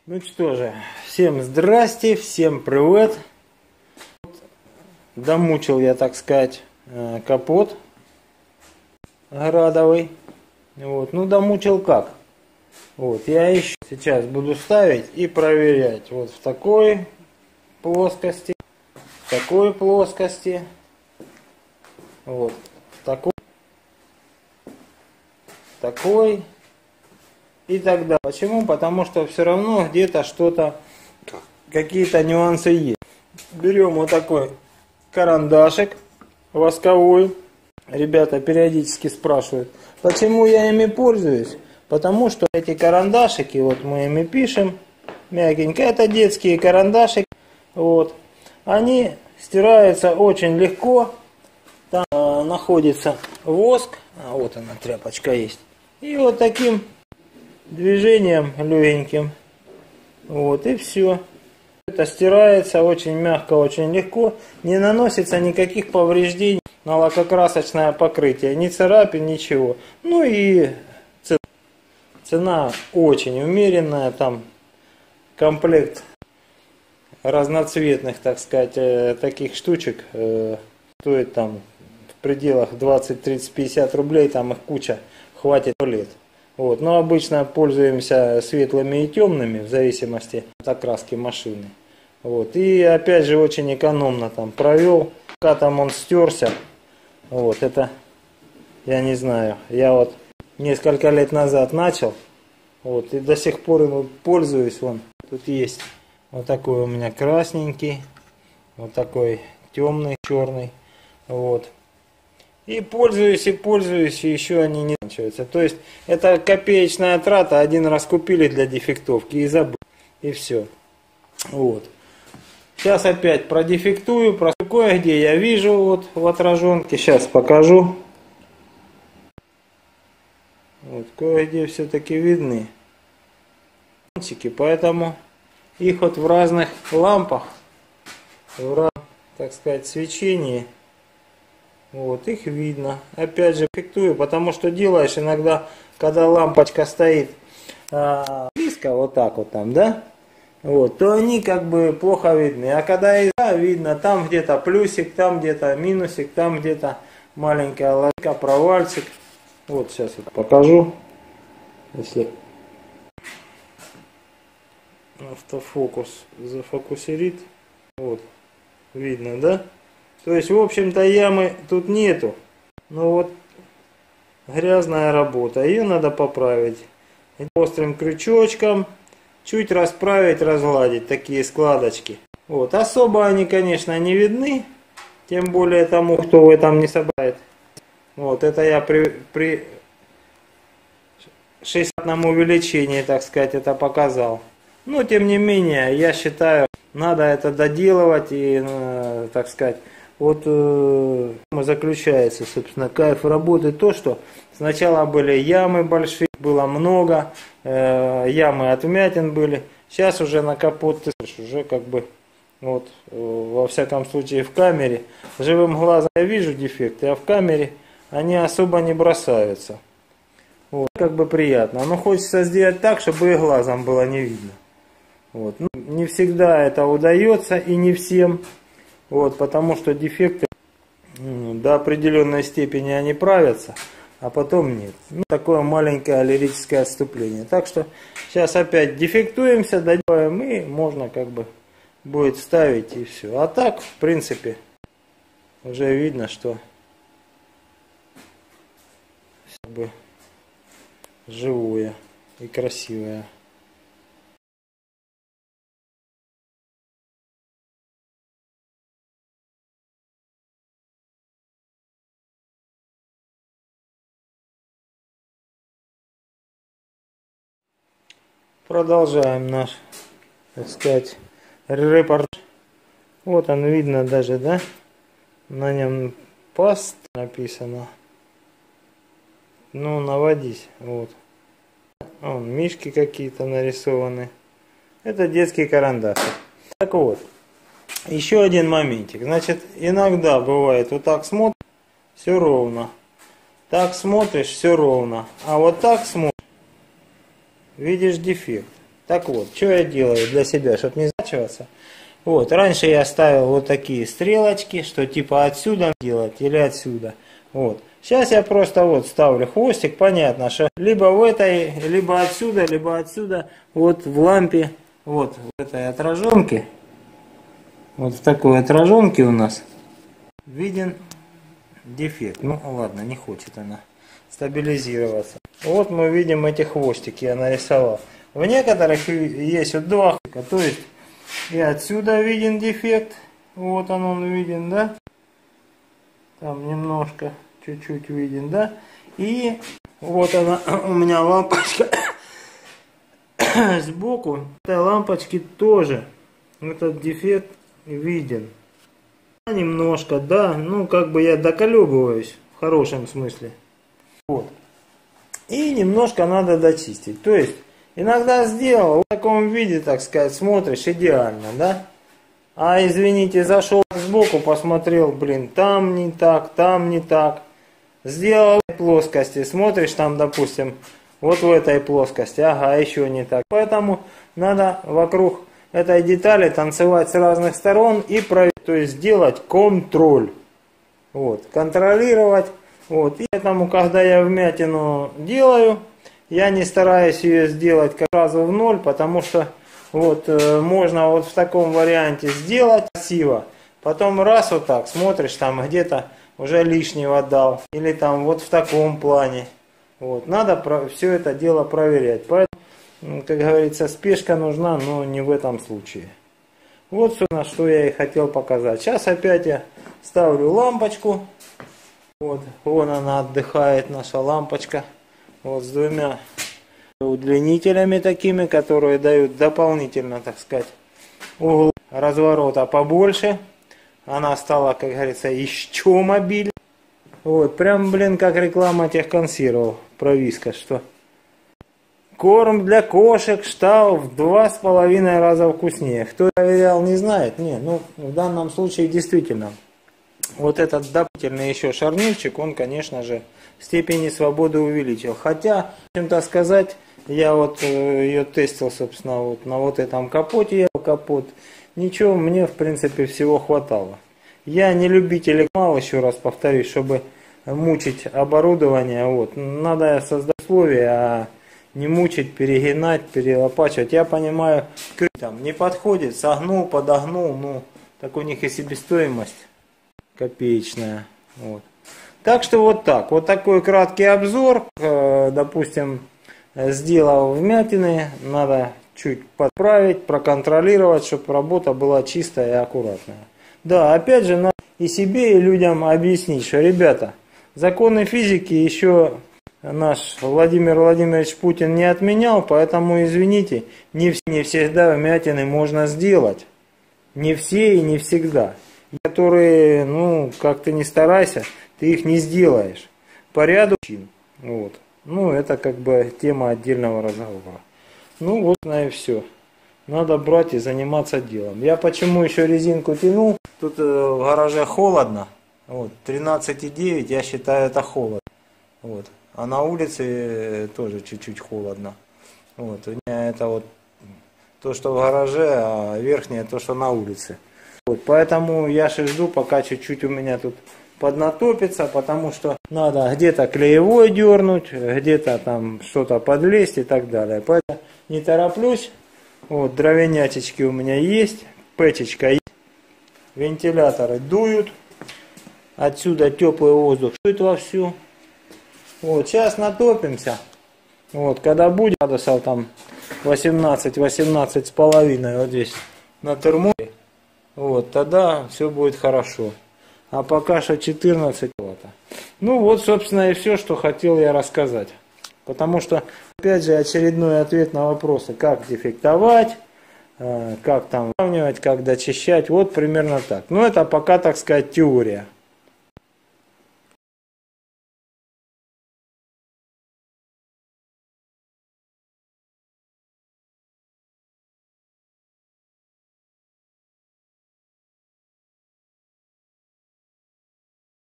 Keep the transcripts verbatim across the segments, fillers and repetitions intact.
Ну что же, всем здрасте, всем привет. Домучил я, так сказать, капот градовый. Вот. Ну, домучил как? Вот, я еще сейчас буду ставить и проверять. Вот в такой плоскости, в такой плоскости, вот, в такой, в такой и так далее. Почему? Потому что все равно где-то что-то, какие-то нюансы есть. Берем вот такой карандашик восковой. Ребята периодически спрашивают, почему я ими пользуюсь. Потому что эти карандашики, вот мы ими пишем, мягенько, это детские карандашики, вот, они стираются очень легко. Там э, находится воск, а вот она, тряпочка есть. И вот таким движением легеньким, вот, и все. Это стирается очень мягко, очень легко, не наносится никаких повреждений на лакокрасочное покрытие, ни царапин, ничего. Ну и цена, цена очень умеренная, там комплект разноцветных, так сказать, таких штучек э, стоит там в пределах двадцать, тридцать, пятьдесят рублей, там их куча, хватит лет. Вот. Но обычно пользуемся светлыми и темными, в зависимости от окраски машины. Вот. И опять же очень экономно там провел, пока там он стерся. Вот это, я не знаю, я вот несколько лет назад начал, вот, и до сих пор им пользуюсь. Вон, тут есть вот такой у меня красненький, вот такой темный, черный, вот. И пользуюсь, и пользуюсь, и еще они не заканчиваются. То есть это копеечная трата, один раз купили для дефектовки и забыли, и все. Вот. Сейчас опять продефектую, про кое-где я вижу вот в отраженке, сейчас покажу. Вот кое-где все-таки видны, поэтому их вот в разных лампах, в разном, так сказать, свечении. Вот, их видно. Опять же, фиктую, потому что делаешь иногда, когда лампочка стоит а, близко, вот так вот там, да, вот, то они как бы плохо видны. А когда из да, видно, там где-то плюсик, там где-то минусик, там где-то маленькая лодка, провальчик. Вот сейчас вот покажу, если автофокус зафокусирит. Вот, видно, да? То есть, в общем-то, ямы тут нету. Но вот грязная работа. Ее надо поправить. Острым крючочком. Чуть расправить, разгладить. Такие складочки. Вот. Особо они, конечно, не видны. Тем более тому, кто в этом не собирает. Вот. Это я при, при шестидесятом увеличении, так сказать, это показал. Но, тем не менее, я считаю, надо это доделывать и, так сказать, вот э, заключается, собственно, кайф работы то, что сначала были ямы большие, было много, э, ямы от вмятин были. Сейчас уже на капот ты слышишь, уже как бы, вот, э, во всяком случае в камере, живым глазом я вижу дефекты, а в камере они особо не бросаются. Вот, как бы приятно. Но хочется сделать так, чтобы и глазом было не видно. Вот. Ну, не всегда это удается и не всем. Вот, потому что дефекты ну, до определенной степени они правятся, а потом нет. Ну, такое маленькое лирическое отступление. Так что сейчас опять дефектуемся, доделаем, и можно как бы будет ставить и все. А так, в принципе, уже видно, что как бы живое и красивое. Продолжаем наш, так сказать, репортаж. Вот он видно даже, да? На нем паст написано. Ну, наводись. Вот. Вон, мишки какие-то нарисованы. Это детский карандаш. Так вот. Еще один моментик. Значит, иногда бывает вот так смотришь, все ровно. Так смотришь, все ровно. А вот так смотришь, видишь дефект. Так вот, что я делаю для себя, чтобы не заморачиваться. Вот, раньше я ставил вот такие стрелочки, что типа отсюда делать или отсюда. Вот. Сейчас я просто вот ставлю хвостик, понятно, что либо в этой, либо отсюда, либо отсюда, вот в лампе, вот в этой отраженке, вот в такой отраженке у нас виден дефект. Ну ладно, не хочет она стабилизироваться. Вот мы видим эти хвостики, я нарисовал. В некоторых есть вот два хвостика, то есть и отсюда виден дефект, вот он, он виден, да? Там немножко, чуть-чуть виден, да? И вот она, у меня лампочка сбоку. Этой лампочки тоже этот дефект виден. Немножко, да, ну как бы я доколебываюсь в хорошем смысле. Вот. И немножко надо дочистить. То есть иногда сделал в таком виде, так сказать, смотришь идеально, да? А извините, зашел сбоку, посмотрел, блин, там не так, там не так. Сделал в плоскости, смотришь там, допустим, вот в этой плоскости, ага, еще не так. Поэтому надо вокруг этой детали танцевать с разных сторон и проверить, то есть делать контроль. Вот, контролировать. Вот, и поэтому, когда я вмятину делаю, я не стараюсь ее сделать как сразу в ноль, потому что вот можно вот в таком варианте сделать красиво, потом раз вот так смотришь, там где-то уже лишнего дал, или там вот в таком плане. Вот, надо про все это дело проверять. Поэтому, как говорится, спешка нужна, но не в этом случае. Вот, собственно, что я и хотел показать. Сейчас опять я ставлю лампочку. Вот, вон она отдыхает, наша лампочка. Вот с двумя удлинителями такими, которые дают дополнительно, так сказать, угол разворота побольше. Она стала, как говорится, еще мобильнее. Вот, прям, блин, как реклама тех консервов про Вискас, что корм для кошек стал в два с половиной раза вкуснее. Кто проверял, не знает. Не, ну, в данном случае действительно. Вот этот дополнительный еще шарнирчик, он, конечно же, степени свободы увеличил. Хотя, чем-то сказать, я вот э, ее тестил, собственно, вот на вот этом капоте. Я капот. Ничего, мне, в принципе, всего хватало. Я не любитель мало, еще раз повторюсь, чтобы мучить оборудование. Вот. Надо создать условия, а не мучить, перегинать, перелопачивать. Я понимаю, там не подходит, согнул, подогнул, ну, так у них и себестоимость копеечная. Вот. Так что вот так. Вот такой краткий обзор. Допустим, сделал вмятины. Надо чуть подправить, проконтролировать, чтобы работа была чистая и аккуратная. Да, опять же, надо и себе, и людям объяснить, что, ребята, законы физики еще наш Владимир Владимирович Путин не отменял, поэтому, извините, не, не всегда вмятины можно сделать. Не все и не всегда. Которые, ну, как ты ни старайся, ты их не сделаешь. По ряду причин. Вот. Ну, это как бы тема отдельного разговора. Ну, вот на и все. Надо брать и заниматься делом. Я почему еще резинку тянул? Тут э, в гараже холодно. Вот, тринадцать и девять, я считаю, это холодно. Вот. А на улице тоже чуть-чуть холодно. Вот. У меня это вот то, что в гараже, а верхнее то, что на улице. Вот, поэтому я же жду, пока чуть-чуть у меня тут поднатопится, потому что надо где-то клеевой дернуть, где-то там что-то подлезть и так далее. Поэтому не тороплюсь. Вот, дровянятечки у меня есть, печечка есть, вентиляторы дуют, отсюда теплый воздух дует вовсю. Вот, сейчас натопимся. Вот, когда будет градусов там восемнадцать, восемнадцать с половиной вот здесь на термометре, вот, тогда все будет хорошо. А пока что четырнадцать. Ну вот, собственно, и все, что хотел я рассказать. Потому что, опять же, очередной ответ на вопросы, как дефектовать, как там сравнивать, как дочищать. Вот примерно так. Но это пока, так сказать, теория.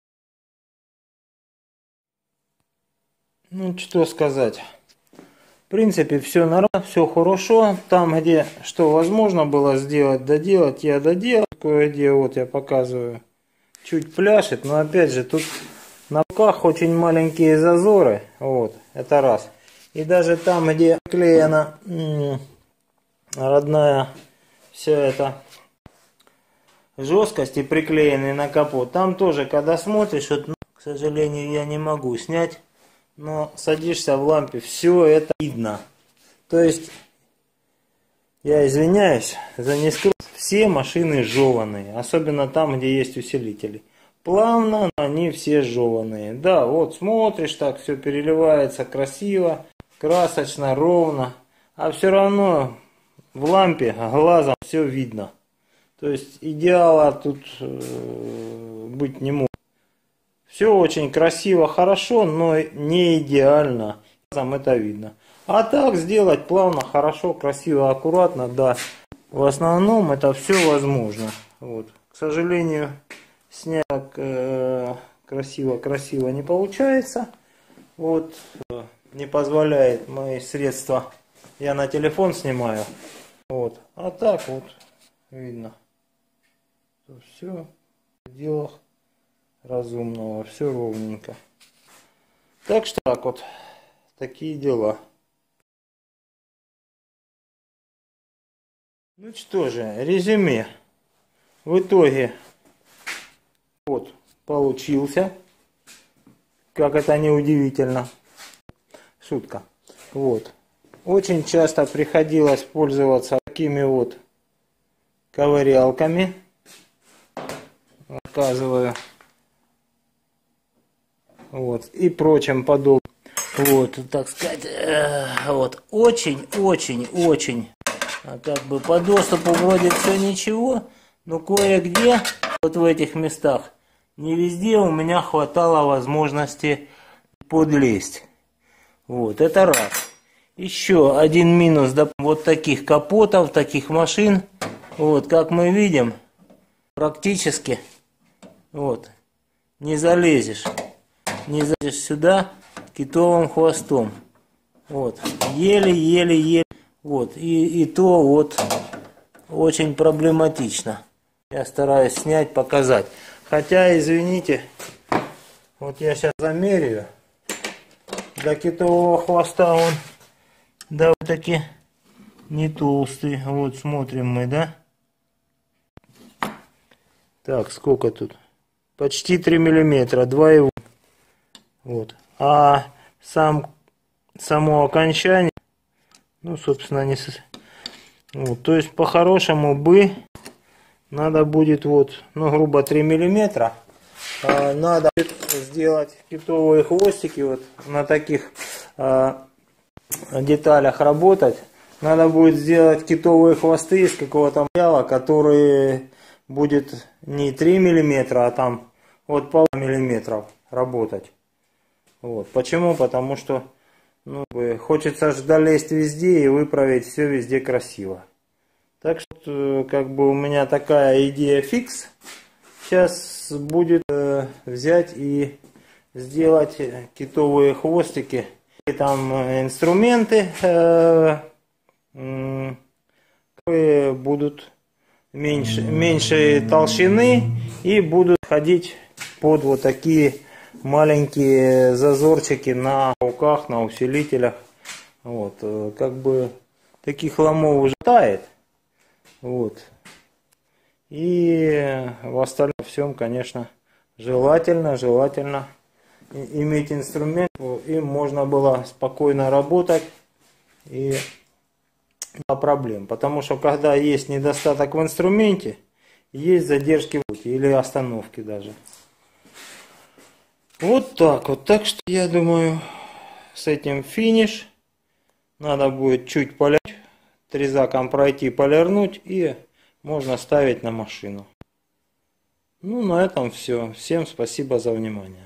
Ну, что сказать. принципе, все нормально, все хорошо. Там, где что возможно было сделать, доделать, я доделал. Кое-где, вот я показываю, чуть пляшет. Но опять же, тут на боках очень маленькие зазоры. Вот, это раз. И даже там, где клеена родная вся эта жесткость и приклеенный на капот, там тоже, когда смотришь, вот, ну, к сожалению, я не могу снять, но садишься в лампе, все это видно. То есть, я извиняюсь за нескромность, все машины жеванные, особенно там, где есть усилители. Плавно они все жеванные. Да, вот смотришь, так все переливается красиво, красочно, ровно, а все равно в лампе глазом все видно. То есть идеала тут э, быть не может. Все очень красиво, хорошо, но не идеально. Глазом это видно. А так сделать плавно, хорошо, красиво, аккуратно, да. В основном это все возможно. Вот. К сожалению, снять э, красиво-красиво не получается. Вот. Не позволяет мои средства. Я на телефон снимаю. Вот. А так вот видно. Все в делах разумного. Все ровненько. Так что так вот. Такие дела. Ну что же, резюме. В итоге вот получился. Как это не удивительно. Шутка. Вот. Очень часто приходилось пользоваться такими вот ковырялками. Показываю. Вот. И прочим подобным. Вот, так сказать. Вот. Очень-очень-очень. А как бы по доступу вроде все ничего. Но кое-где, вот в этих местах, не везде у меня хватало возможности подлезть. Вот, это раз. Еще один минус до вот таких капотов, таких машин. Вот, как мы видим, практически вот не залезешь. Не залезешь сюда китовым хвостом. Вот, еле-еле-еле. Вот, и, и то вот очень проблематично. Я стараюсь снять, показать. Хотя, извините, вот я сейчас замеряю. Для китового хвоста он довольно-таки не толстый. Вот смотрим мы, да? Так, сколько тут? Почти три миллиметра, два и восемь. Вот. А сам, само окончание, ну, собственно, не... Вот, то есть, по-хорошему бы надо будет, вот, ну, грубо три миллиметра. А, надо сделать китовые хвостики, вот, на таких а, деталях работать. Надо будет сделать китовые хвосты из какого-то материала, который будет не три миллиметра, а там вот полтора миллиметров работать. Вот. Почему? Потому что ну, хочется же долезть везде и выправить все везде красиво. Так что как бы у меня такая идея фикс. Сейчас будет э, взять и сделать китовые хвостики. И там инструменты, э, э, которые будут меньше, меньшей толщины и будут ходить под вот такие маленькие зазорчики на руках, на усилителях. Вот, как бы таких ломов уже хватает. Вот. И в остальном всем, конечно, желательно, желательно иметь инструмент, им можно было спокойно работать и без проблем. Потому что когда есть недостаток в инструменте, есть задержки в пути или остановки даже. Вот так вот. Так что я думаю, с этим финиш. Надо будет чуть полировать, трезаком пройти, полирнуть, и можно ставить на машину. Ну, на этом все. Всем спасибо за внимание.